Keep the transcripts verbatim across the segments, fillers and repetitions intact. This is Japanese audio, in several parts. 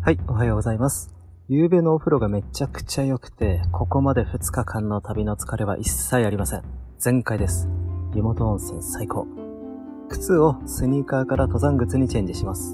はい、おはようございます。夕べのお風呂がめちゃくちゃ良くて、ここまでふつかかんの旅の疲れは一切ありません。全開です。湯本温泉最高。靴をスニーカーから登山靴にチェンジします。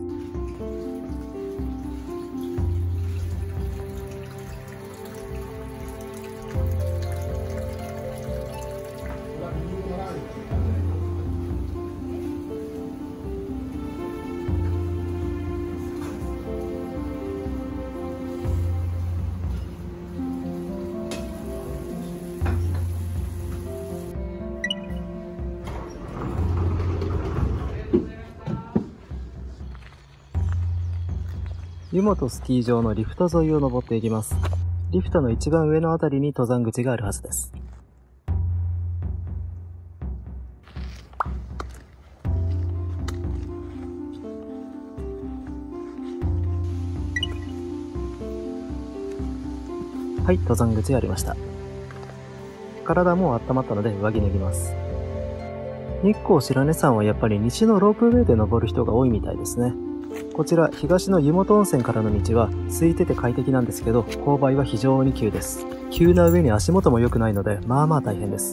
湯本スキー場のリフト沿いを登っていきます。リフトの一番上のあたりに登山口があるはずです。はい、登山口ありました。体も温まったので上着脱ぎます。日光白根山はやっぱり西のロープウェイで登る人が多いみたいですね。こちら東の湯本温泉からの道は空いてて快適なんですけど、勾配は非常に急です。急な上に足元も良くないので、まあまあ大変です。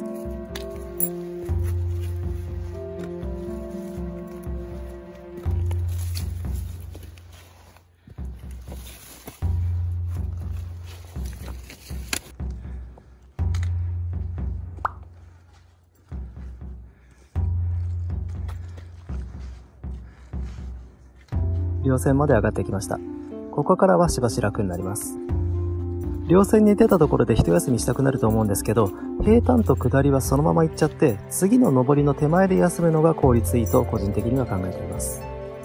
稜線まで上がってきました。ここからはしばし楽になります。稜線に出たところで一休みしたくなると思うんですけど、平坦と下りはそのまま行っちゃって、次の上りの手前で休むのが効率いいと個人的には考えています。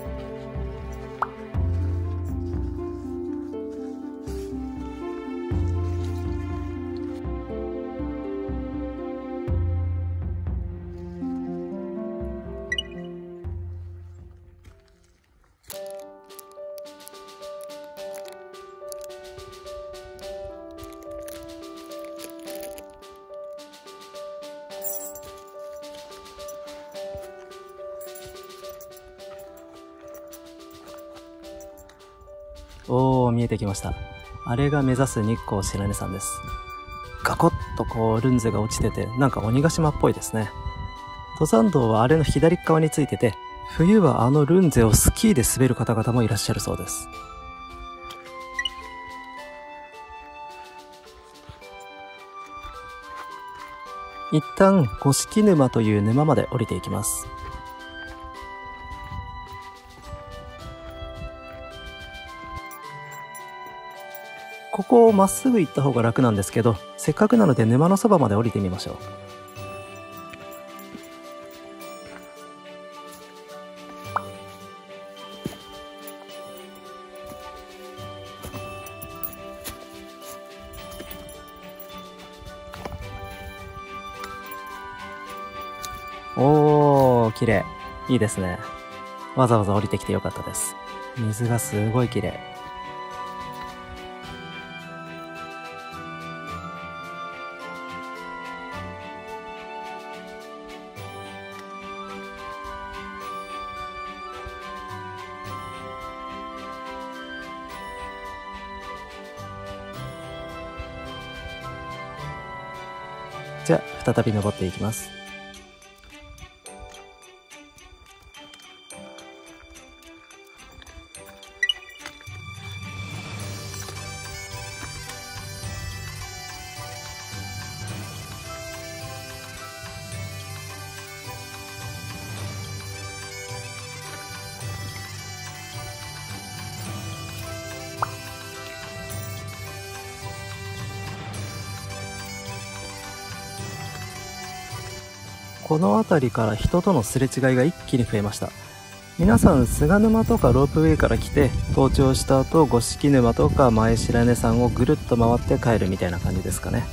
おー、見えてきました。あれが目指す日光白根山です。ガコッとこうルンゼが落ちてて、なんか鬼ヶ島っぽいですね。登山道はあれの左側についてて、冬はあのルンゼをスキーで滑る方々もいらっしゃるそうです。一旦五色沼という沼まで降りていきます。ここをまっすぐ行った方が楽なんですけど、せっかくなので沼のそばまで降りてみましょう。おー、綺麗。いいですね。わざわざ降りてきてよかったです。水がすごい綺麗。じゃあ、再び登っていきます。この辺りから人とのすれ違いが一気に増えました。皆さん菅沼とかロープウェイから来て登頂した後、五色沼とか前白根山をぐるっと回って帰るみたいな感じですかね。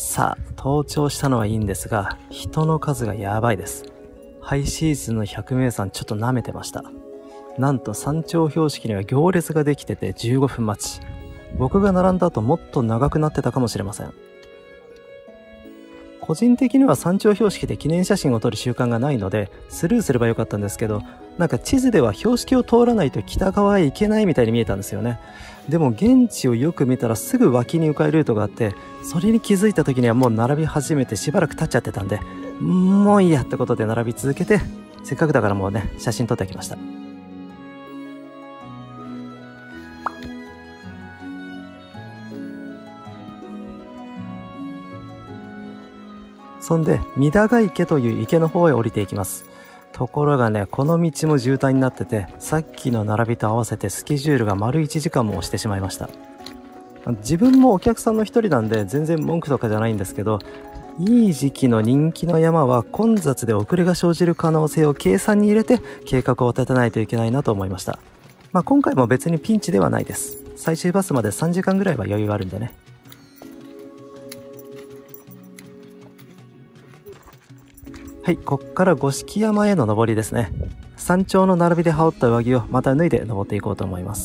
さあ、登頂したのはいいんですが、人の数がやばいです。ハイシーズンのひゃくめいさんちょっと舐めてました。なんと山頂標識には行列ができててじゅうごふん待ち。僕が並んだ後もっと長くなってたかもしれません。個人的には山頂標識で記念写真を撮る習慣がないのでスルーすればよかったんですけど、なんか地図では標識を通らないと北側へ行けないみたいに見えたんですよね。でも現地をよく見たらすぐ脇に迂回ルートがあって、それに気づいた時にはもう並び始めてしばらく経っちゃってたんで、もういいやってことで並び続けて、せっかくだからもうね、写真撮ってきました。そんで三田ヶ池という池の方へ降りていきます。ところがね、この道も渋滞になってて、さっきの並びと合わせてスケジュールが丸いちじかんも押してしまいました。自分もお客さんの一人なんで全然文句とかじゃないんですけど、いい時期の人気の山は混雑で遅れが生じる可能性を計算に入れて計画を立てないといけないなと思いました。まあ今回も別にピンチではないです。最終バスまでさんじかんぐらいは余裕があるんでね。はい、こっから五色山への登りですね。山頂の並びで羽織った上着をまた脱いで登っていこうと思います。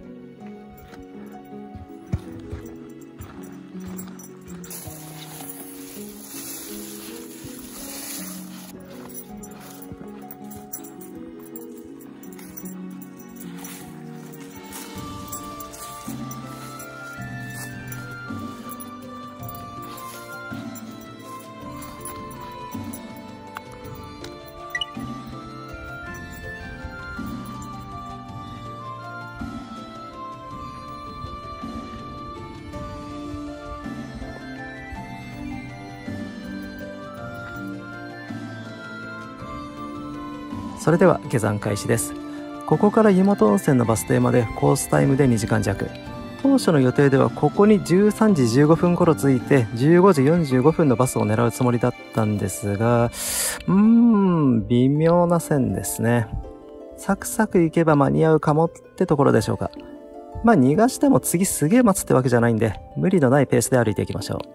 それでは下山開始です。ここから湯本温泉のバス停までコースタイムでにじかん弱。当初の予定ではここにじゅうさんじじゅうごふん頃着いてじゅうごじよんじゅうごふんのバスを狙うつもりだったんですが、うーん、微妙な線ですね。サクサク行けば間に合うかもってところでしょうか。まあ逃がしても次すげえ待つってわけじゃないんで、無理のないペースで歩いていきましょう。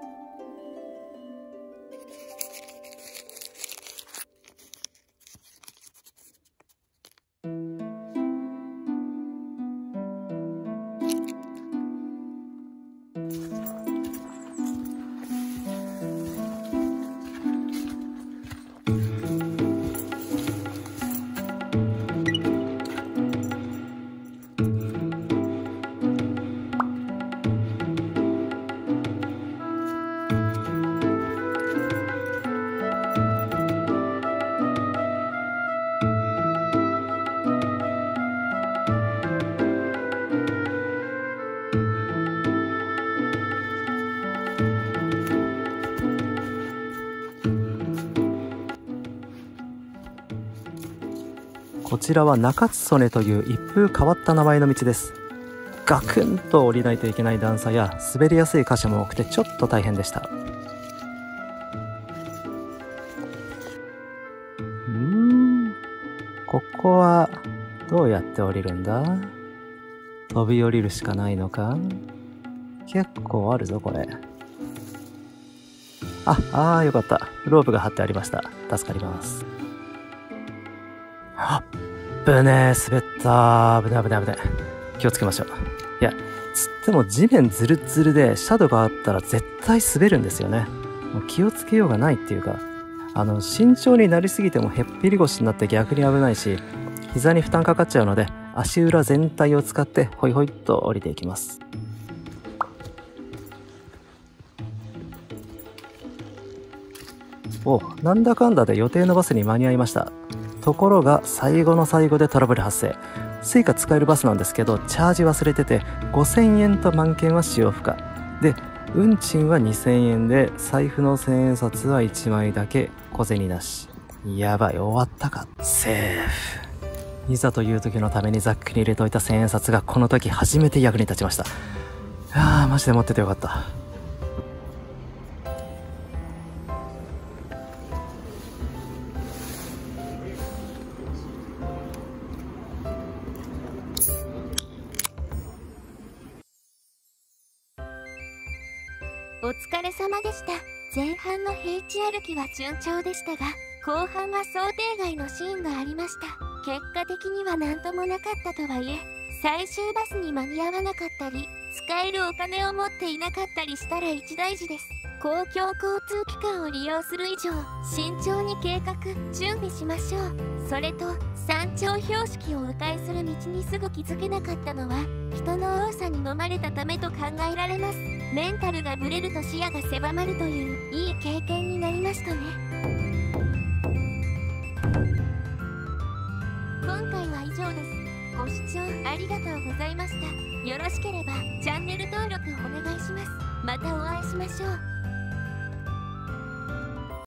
こちらは中津曽根という一風変わった名前の道です。ガクンと降りないといけない段差や滑りやすい箇所も多くてちょっと大変でした。うーん、ここはどうやって降りるんだ？飛び降りるしかないのか？結構あるぞこれ。あ、あーよかった。ロープが張ってありました。助かります。あっぶねー、滑った。危ない危ない危ない。気をつけましょう。いや、つっても地面ズルズルでシャドウがあったら絶対滑るんですよね。もう気をつけようがないっていうか、あの慎重になりすぎてもへっぴり腰になって逆に危ないし、膝に負担かかっちゃうので足裏全体を使ってホイホイっと降りていきます。お、なんだかんだで予定のバスに間に合いました。ところが最後の最後でトラブル発生。スイカ使えるバスなんですけどチャージ忘れててごせんえんと満券は使用不可で、運賃はにせんえんで財布の千円札はいちまいだけ、小銭なし。やばい、終わったか。セーフ。いざという時のためにザックに入れといた千円札がこの時初めて役に立ちました。あーマジで持っててよかった。 お疲れ様でした。前半の平地歩きは順調でしたが、後半は想定外のシーンがありました。結果的には何ともなかったとはいえ、最終バスに間に合わなかったり、使えるお金を持っていなかったりしたら一大事です。公共交通機関を利用する以上、慎重に計画、準備しましょう。それと、山頂標識を迂回する道にすぐ気づけなかったのは、人の多さに飲まれたためと考えられます。メンタルがブレると視野が狭まるという、いい経験になりましたね。今回は以上です。ご視聴ありがとうございました。よろしければチャンネル登録お願いします。またお会いしましょう。